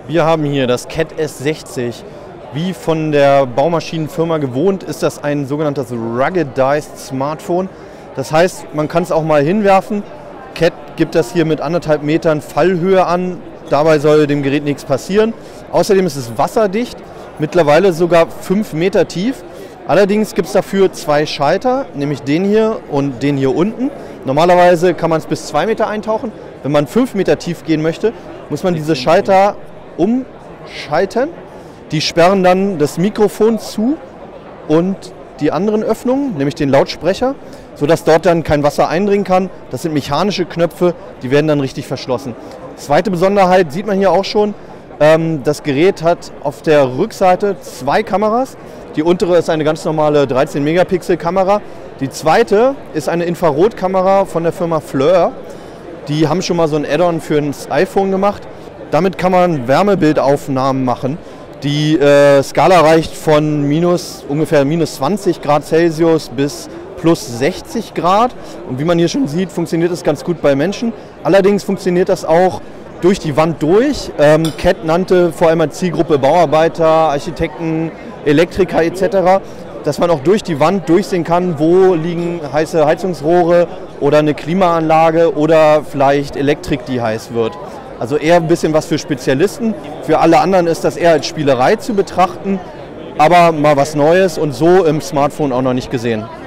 Wir haben hier das CAT S60. Wie von der Baumaschinenfirma gewohnt, ist das ein sogenanntes Ruggedized Smartphone. Das heißt, man kann es auch mal hinwerfen. CAT gibt das hier mit 1,5 Metern Fallhöhe an. Dabei soll dem Gerät nichts passieren. Außerdem ist es wasserdicht, mittlerweile sogar 5 Meter tief. Allerdings gibt es dafür 2 Schalter, nämlich den hier und den hier unten. Normalerweise kann man es bis 2 Meter eintauchen. Wenn man 5 Meter tief gehen möchte, muss man diese Schalter umschalten. Die sperren dann das Mikrofon zu und die anderen Öffnungen, nämlich den Lautsprecher, sodass dort dann kein Wasser eindringen kann. Das sind mechanische Knöpfe, die werden dann richtig verschlossen. Zweite Besonderheit sieht man hier auch schon. Das Gerät hat auf der Rückseite 2 Kameras. Die untere ist eine ganz normale 13 Megapixel Kamera. Die zweite ist eine Infrarotkamera von der Firma FLIR. Die haben schon mal so ein Add-on für das iPhone gemacht. Damit kann man Wärmebildaufnahmen machen. Die Skala reicht von ungefähr minus 20 Grad Celsius bis plus 60 Grad. Und wie man hier schon sieht, funktioniert das ganz gut bei Menschen. Allerdings funktioniert das auch durch die Wand durch. CAT nannte vor allem als Zielgruppe Bauarbeiter, Architekten, Elektriker etc., dass man auch durch die Wand durchsehen kann, wo liegen heiße Heizungsrohre oder eine Klimaanlage oder vielleicht Elektrik, die heiß wird. Also eher ein bisschen was für Spezialisten. Für alle anderen ist das eher als Spielerei zu betrachten, aber mal was Neues und so im Smartphone auch noch nicht gesehen.